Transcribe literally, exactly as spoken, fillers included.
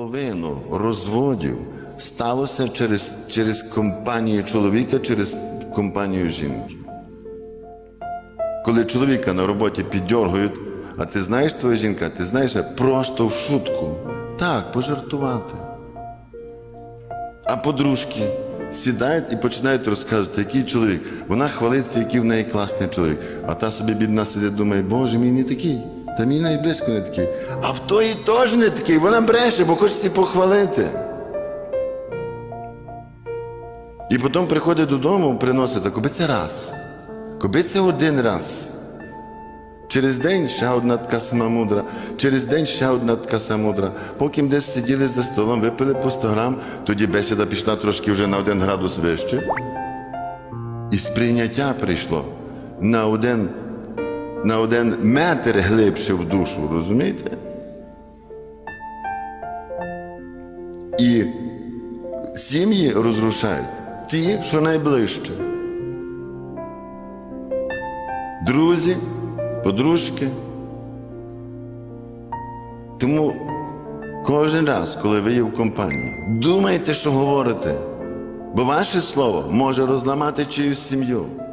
половину розводів сталося через, через компанію чоловіка, через компанію жінки. Коли чоловіка на роботі піддьоргують, а ти знаєш, твоя жінка, ти знаєш, просто в шутку. Так, пожартувати. А подружки сідають і починають розказувати, який чоловік. Вона хвалиться, який в неї класний чоловік. А та собі бідна сидить, думає, Боже, мій не такий. Та мій навіть близько не такий. А в тої теж не такий. Вона бреше, бо хочеться похвалити. І потім приходить додому, приносить, а коби це раз. Коби це один раз. Через день ще одна така сама мудра, через день ще одна така сама мудра. Поки десь сиділи за столом, випили по сто грам, тоді бесіда пішла трошки вже на один градус вище. І сприйняття прийшло на один, на один метр глибше в душу, розумієте? І сім'ї розрушають ті, що найближче. Друзі, подружки. Тому кожен раз, коли ви є в компанії, думайте, що говорите, бо ваше слово може розламати чиюсь сім'ю.